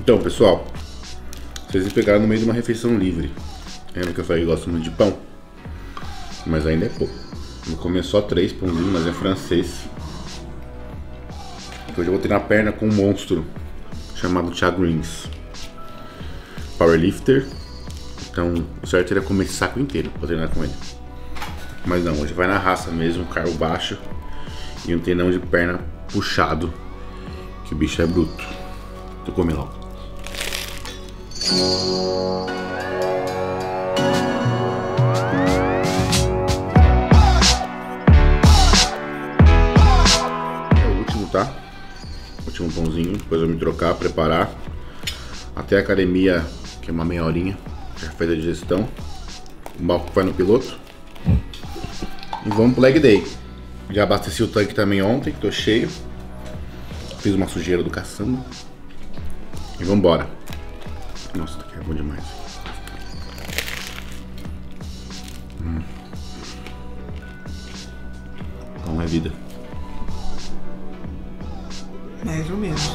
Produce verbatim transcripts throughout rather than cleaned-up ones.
Então, pessoal, vocês me pegaram no meio de uma refeição livre. Lembra que eu falei que gosto muito de pão? Mas ainda é pouco. Vou comer só três pãozinhos, mas é francês. Hoje eu vou treinar a perna com um monstro chamado Thiago Lins, powerlifter. Então o certo seria comer esse saco inteiro pra treinar com ele. Mas não, hoje vai na raça mesmo, cargo baixo e um treinão de perna puxado, que o bicho é bruto. Tô comendo logo. É o último, tá? Último pãozinho, depois eu vou me trocar, preparar até a academia, que é uma meia horinha, já fez a digestão. O balco vai no piloto e vamos pro leg day. Já abasteci o tanque também ontem, tô cheio. Fiz uma sujeira do caçamba e vambora. Nossa, isso aqui é bom demais. Hum. Não é vida. Mais ou menos.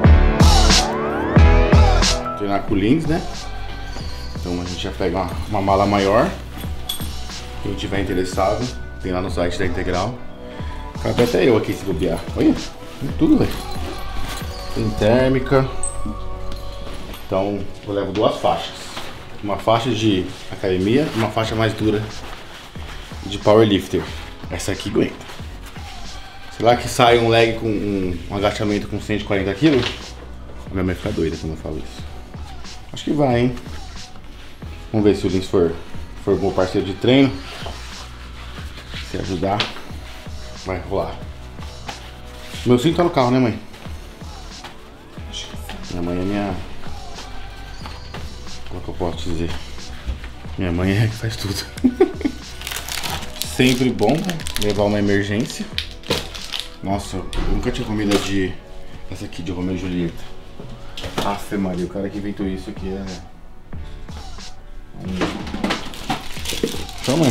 Treinar com o Lins, né? Então a gente já pega uma, uma mala maior. Quem tiver interessado, tem lá no site da Integral. Cabe até eu aqui se bobear. Olha, tem tudo, velho. Tem térmica. Então eu levo duas faixas. Uma faixa de academia e uma faixa mais dura de powerlifter. Essa aqui aguenta. Sei lá que sai um leg com um, um agachamento com cento e quarenta quilos. A minha mãe fica doida quando eu falo isso. Acho que vai, hein? Vamos ver se o Lins for, for bom parceiro de treino. Se ajudar, vai rolar. Meu cinto tá no carro, né, mãe? Minha mãe é minha... Como é que eu posso dizer? Minha mãe é que faz tudo. Sempre bom levar uma emergência. Nossa, eu nunca tinha comido de... essa aqui de Romeu e Julieta. Afe Maria, o cara que inventou isso aqui é... Então, mãe.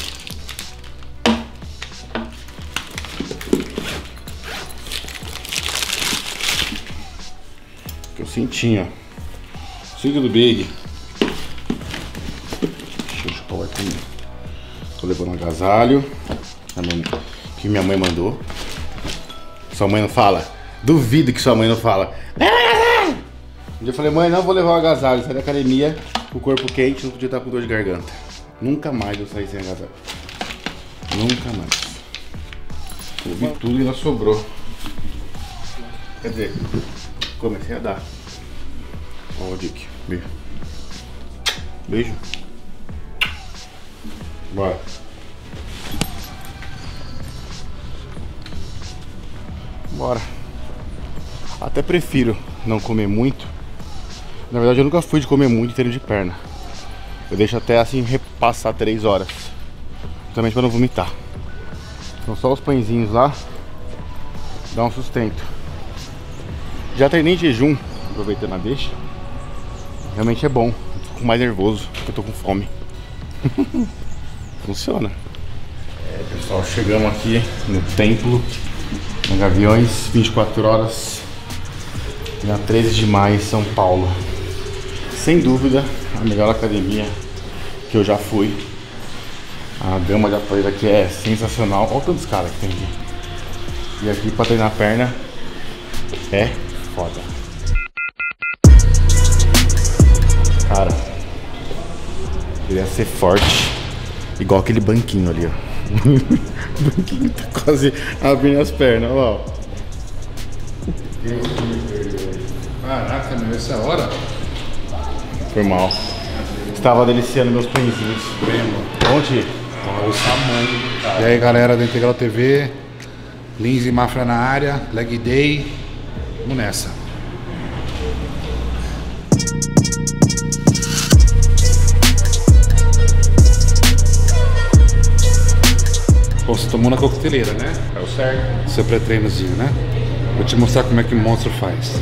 Que eu senti, ó. Siga do Big. Deixa eu chupar o arquinho. Tô levando um agasalho que minha mãe mandou. Sua mãe não fala? Duvido que sua mãe não fala. Um dia eu falei, mãe, não vou levar o agasalho. Saí da academia, o corpo quente, não podia estar com dor de garganta. Nunca mais eu saí sem agasalho. Nunca mais. Eu vi tudo e ainda sobrou. Quer dizer, comecei a dar. Ó o Dick. Beijo. Beijo. Bora. Bora. Até prefiro não comer muito. Na verdade eu nunca fui de comer muito em treino de perna. Eu deixo até assim repassar três horas. Justamente para não vomitar. Então só os pãezinhos lá dá um sustento. Já treinei em jejum, aproveitando a deixa. Realmente é bom. Eu fico mais nervoso porque eu tô com fome. Funciona. É, pessoal, chegamos aqui no templo, no Gaviões, vinte e quatro horas, dia treze de maio, em São Paulo. Sem dúvida, a melhor academia que eu já fui. A gama de aparelhos aqui é sensacional. Olha tantos caras que tem aqui. E aqui pra treinar a perna é foda. Cara, queria ser forte, igual aquele banquinho ali, ó. O banquinho tá quase abrindo as pernas, ó. Caraca, meu, essa hora? Foi mal. Estava deliciando meus pãezinhos. Onde? Olha o tamanho do cara. E aí, galera da Integral T V, Lins e Mafra na área, leg day. Vamos nessa. Bom, você tomou na coqueteleira, né? É o certo. Seu pré-treinozinho, né? Vou te mostrar como é que o monstro faz.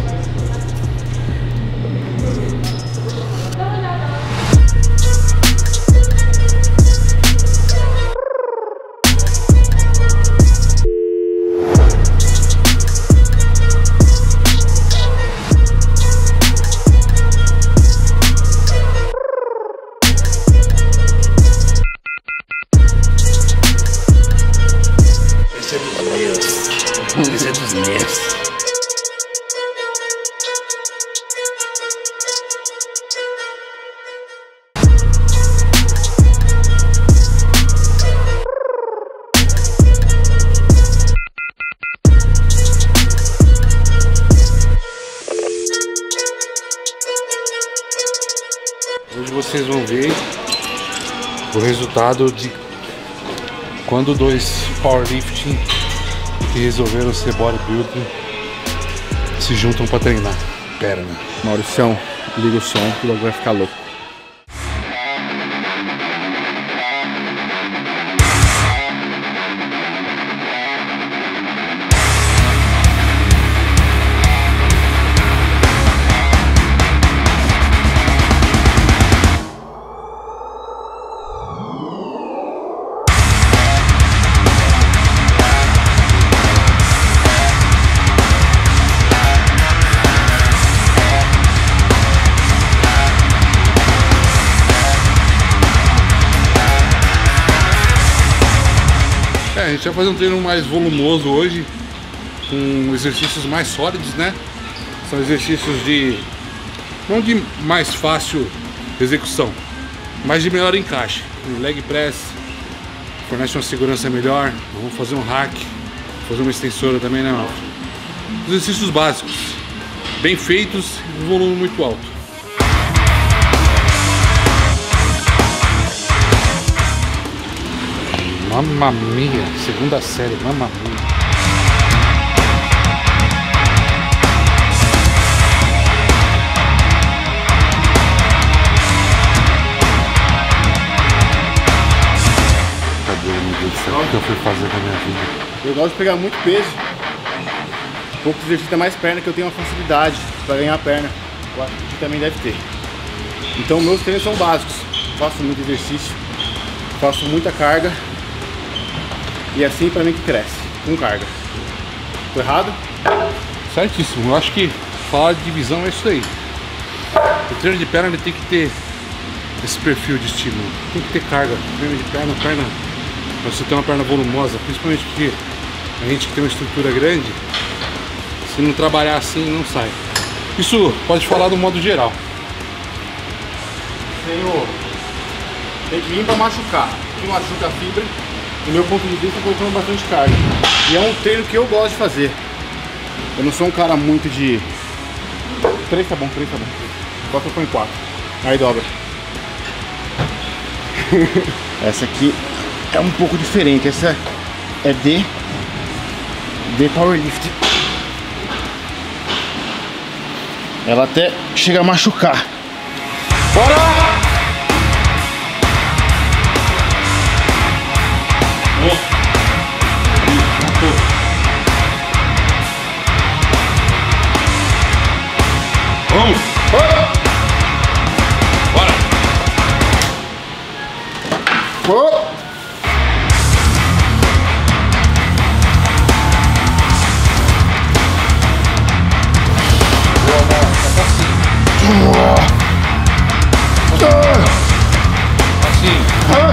é dos meus. Hoje vocês vão ver o resultado de quando dois powerlifting que resolveram ser bodybuilding se juntam para treinar perna. Mauricião, liga o som que o bagulho vai ficar louco. É, a gente vai fazer um treino mais volumoso hoje, com exercícios mais sólidos, né? São exercícios de, não de mais fácil execução, mas de melhor encaixe. Um leg press fornece uma segurança melhor. Vamos fazer um hack, fazer uma extensora também, né, Malfa? Exercícios básicos, bem feitos e um volume muito alto. Mamma Mia, segunda série, Mamma Mia. Cadê o meu Deus do céu? O que eu fui fazer na minha vida? Eu gosto de pegar muito peso. Poucos exercícios é mais perna, que eu tenho uma facilidade para ganhar perna. Eu acho que também deve ter. Então meus treinos são básicos. Faço muito exercício, faço muita carga. E é assim pra mim que cresce, com carga. Tô errado? Certíssimo, eu acho que falar de divisão é isso aí. O treino de perna ele tem que ter esse perfil de estímulo. Tem que ter carga. Treino de perna, perna. Pra você ter uma perna volumosa, principalmente porque a gente que tem uma estrutura grande, se não trabalhar assim, não sai. Isso pode falar do modo geral. Tenho... Tem que vir pra machucar. Que machuca a fibra. Do meu ponto de vista, eu tô colocando bastante carga. E é um treino que eu gosto de fazer. Eu não sou um cara muito de... Três tá bom, três tá bom. Quatro eu ponho quatro. Aí dobra. Essa aqui é um pouco diferente. Essa é de... De powerlift. Ela até chega a machucar. Bora! Vamos! Bora! Oh! Assim.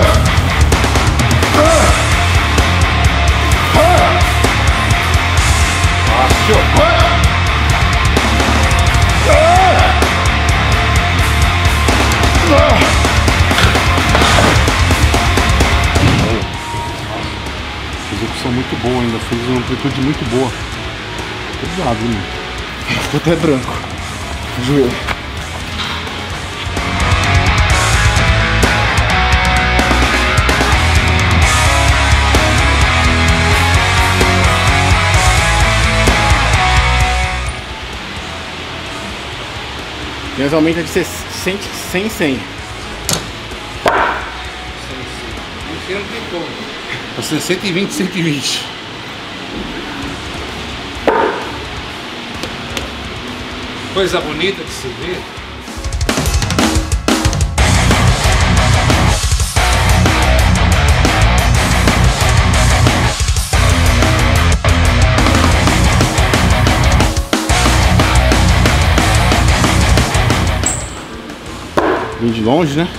Execução muito boa ainda, fez uma amplitude muito boa. Pesado, né? Ficou até branco. Joelho. Meus aumenta de cem, cem, cem. Você cento e vinte, cento e vinte. Coisa bonita de se ver. Vim de longe, né?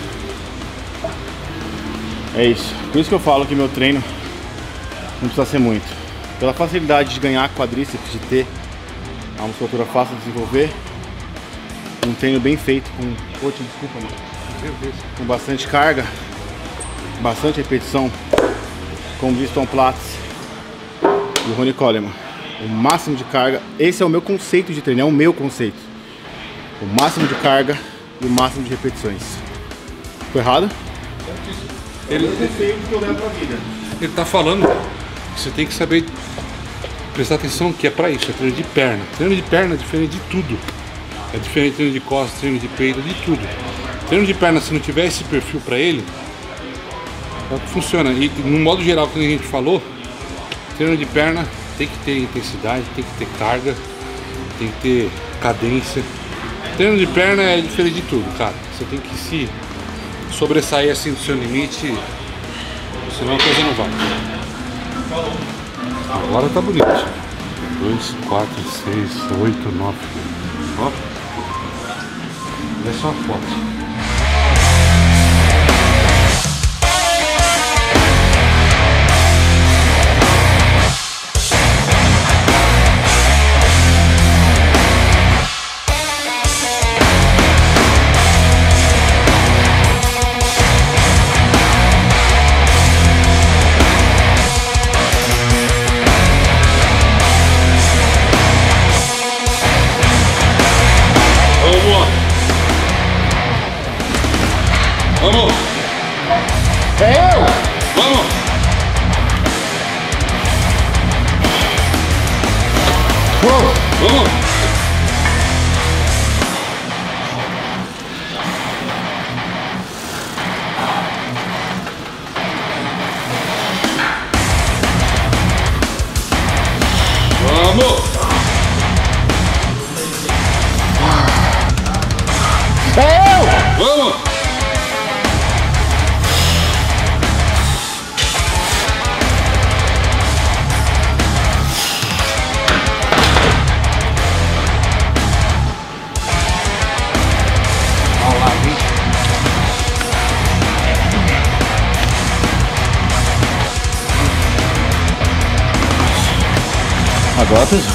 É isso. Por isso que eu falo que meu treino não precisa ser muito. Pela facilidade de ganhar quadríceps, de ter a musculatura fácil de desenvolver, um treino bem feito, com... Pô, te desculpa, mano. Com bastante carga, bastante repetição, como diz Tom Platz e o Ronnie Coleman. O máximo de carga, esse é o meu conceito de treino, é o meu conceito. O máximo de carga e o máximo de repetições. Ficou errado? Ele, que eu levo pra vida. Ele tá falando que você tem que saber prestar atenção que é pra isso, é treino de perna. Treino de perna é diferente de tudo. É diferente de treino de costas, treino de peito, de tudo. Treino de perna, se não tiver esse perfil pra ele, é o que funciona. E no modo geral, como a gente falou, treino de perna tem que ter intensidade, tem que ter carga, tem que ter cadência. Treino de perna é diferente de tudo, cara. Você tem que se sobressair assim do seu limite, senão a coisa não vai. Agora tá bonito. dois, quatro, seis, oito, nove. Ó. Olha só a foto. Vamos! É eu! Vamos! Vamos! Vamos! Vamos! É eu! Vamos! Agora, pessoal.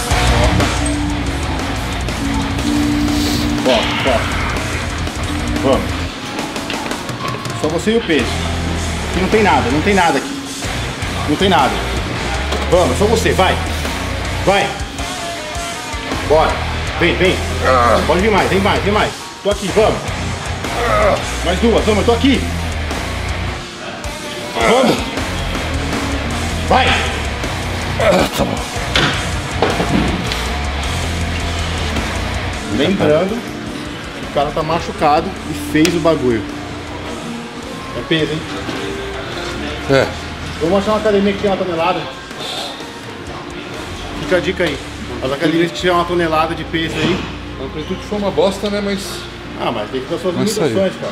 Bora, bora. Vamos. Só você e o peso. Aqui não tem nada, não tem nada aqui. Não tem nada. Vamos, só você, vai. Vai. Bora. Vem, vem. Pode vir mais, vem mais, vem mais. Tô aqui, vamos. Mais duas, vamos, eu tô aqui. Vamos. Vai. Tá bom. Lembrando que o cara tá machucado e fez o bagulho. É peso, hein? É. Vamos achar uma academia que tem uma tonelada. Fica a dica aí. As academias que tiver uma tonelada de peso aí. A amplitude foi uma bosta, né? Mas. Ah, mas tem que ter as suas Mas limitações, cara.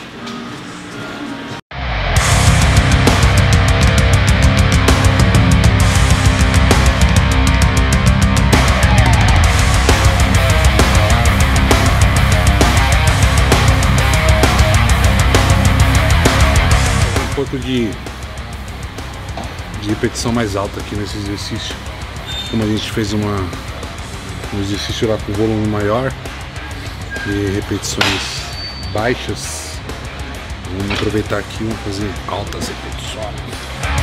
Um pouco de, de repetição mais alta aqui nesse exercício. Como a gente fez uma, um exercício lá com volume maior e repetições baixas, vamos aproveitar aqui e vamos fazer altas repetições.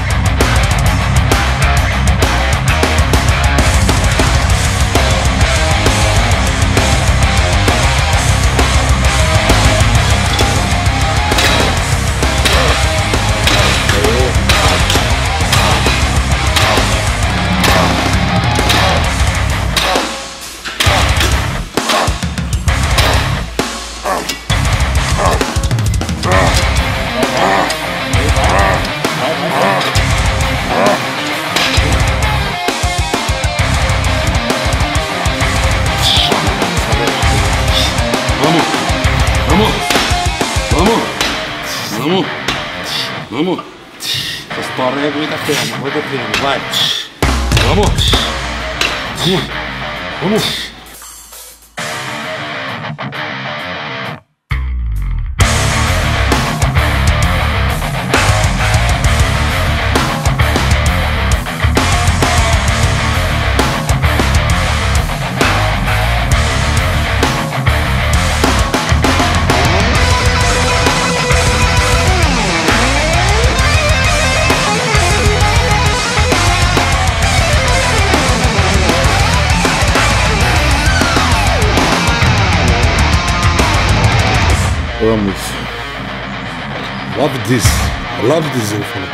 Vamos! Vamos! Essa história é muita perna, muita perna, vai! Vamos! Vamos! Vamos! amo isso. Love this. Love this, eu falei.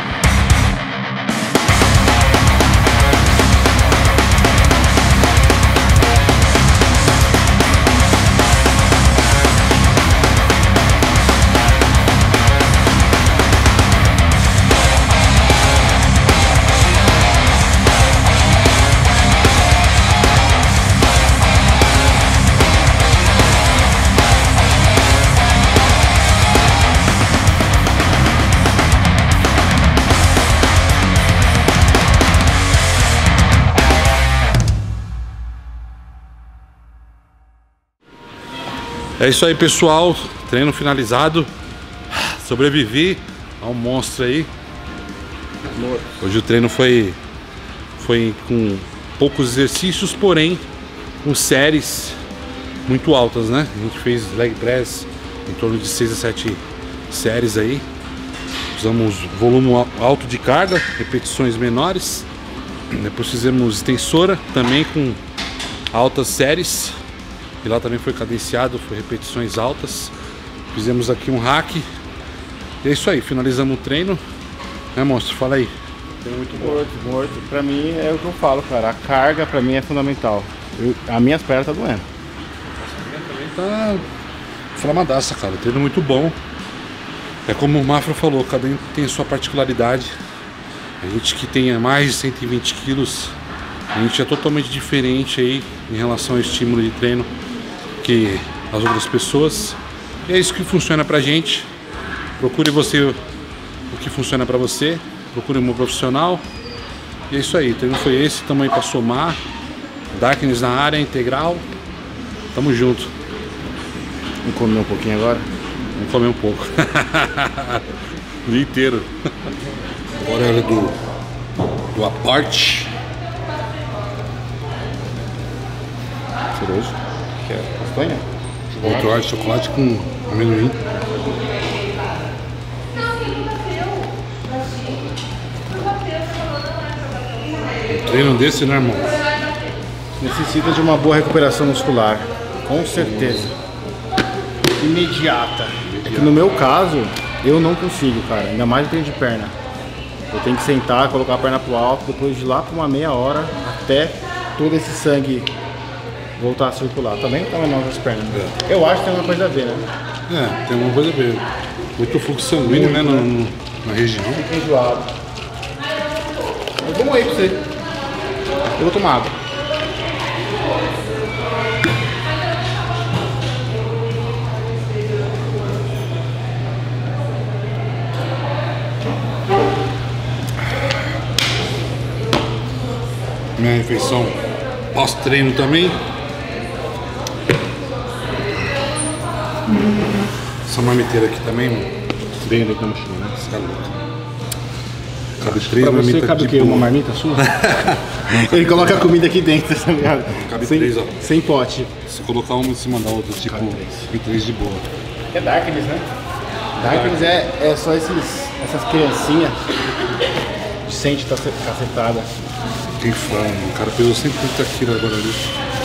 É isso aí, pessoal, treino finalizado, sobrevivi a um monstro aí. Hoje o treino foi, foi com poucos exercícios, porém com séries muito altas, né? A gente fez leg press em torno de seis a sete séries aí. Usamos volume alto de carga, repetições menores. Depois fizemos extensora também com altas séries. E lá também foi cadenciado, foi repetições altas. Fizemos aqui um hack. E é isso aí, finalizamos o treino. Né, monstro? Fala aí. Treino muito morto, morto. Pra mim é o que eu falo, cara. A carga pra mim é fundamental. Eu, as minhas pernas tá doendo. Essa também tá flamadaça, cara. Treino muito bom. É como o Mafra falou, cada um tem a sua particularidade. A gente que tenha mais de cento e vinte quilos, a gente é totalmente diferente aí em relação ao estímulo de treino que as outras pessoas. E é isso que funciona pra gente. Procure você o que funciona pra você. Procure um profissional. E é isso aí, o treino foi esse, tamanho pra somar. Darkness na área, integral. Tamo junto. Vamos comer um pouquinho agora? Vamos comer um pouco. O dia inteiro. Agora é hora do, do aparte. Cheiroso. Quer castanha? Outro ar de chocolate com amendoim. Um treino desse, né, irmão? Necessita de uma boa recuperação muscular. Com certeza. Imediata. É que no meu caso, eu não consigo, cara. Ainda mais o treino de perna. Eu tenho que sentar, colocar a perna pro alto, depois de lá por uma meia hora, até todo esse sangue voltar a circular. Também tá menor as pernas. É. Eu acho que tem uma coisa a ver, né? É, tem uma coisa a ver. Muito fluxo sanguíneo, muito, né, no, no, na região. Fica enjoado. Mas vamos aí pra você. Eu vou tomar água. Minha refeição pós-treino também. Essa marmiteira aqui também, mano. Bem ali na mochila, né? Esse calor. Cabe três pra você marmitas cabe de o quê? boa. Uma marmita sua? Ele coloca a comida aqui dentro, tá ligado? Cabe sem, três, ó. Sem pote. Se colocar uma em cima da outra, tipo, Cabe três. tem três de boa. É Darkness, né? Darkness é, é só esses, essas criancinhas que sente cacetada. Tem fome, o cara pesou cento e trinta quilos agora ali.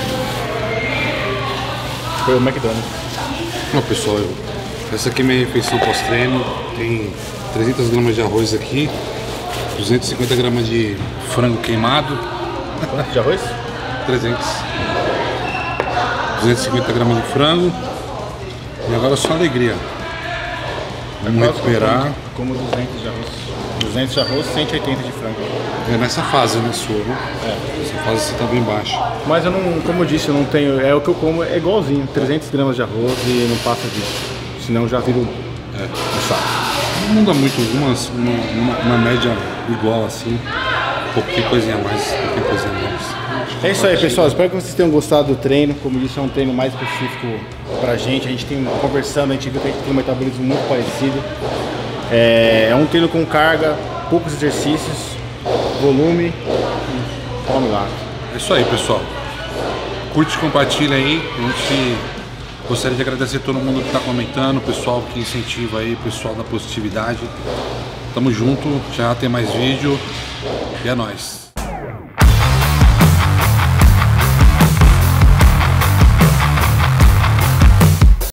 Foi o McDonald's. Não, pessoal, eu, essa aqui é minha refeição pós-treino. Tem trezentas gramas de arroz aqui, duzentas e cinquenta gramas de frango queimado. Quanto de arroz? trezentos. duzentas e cinquenta gramas de frango. E agora só alegria. Vamos recuperar. Como duzentos de arroz. duzentos de arroz, cento e oitenta de frango. É nessa fase, né, sua, né? É. Essa fase você tá bem baixo. Mas eu não, como eu disse, eu não tenho. É o que eu como, é igualzinho. trezentas gramas de arroz e não passa disso. Senão já viro É. um saco. Não muda muito, algumas, uma, uma, uma média igual assim. Pouquinho coisinha a mais, pouquinho coisinha a menos. É isso aí, pessoal. Espero que vocês tenham gostado do treino. Como disse, é um treino mais específico pra gente. A gente tem conversando, a gente viu que a gente tem um metabolismo muito parecido. É, é um treino com carga, poucos exercícios, volume. Vamos lá. É isso aí, pessoal. Curte, compartilha aí. A gente gostaria de agradecer todo mundo que está comentando, o pessoal que incentiva aí, o pessoal da positividade. Tamo junto, já tem mais vídeo e é nóis.